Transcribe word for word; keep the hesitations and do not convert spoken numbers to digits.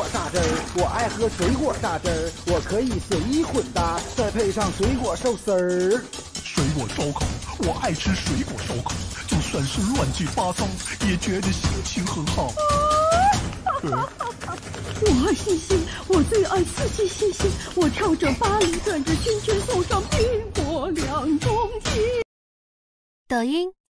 果榨汁儿，我爱喝水果榨汁儿，我可以随意混搭，再配上水果寿司儿。 水果烧烤，我爱吃水果烧烤，就算是乱七八糟，也觉得心情很好。 我爱星星，我最爱四季星星，我跳着芭蕾，转着圈圈，送上苹果两公斤。 抖音。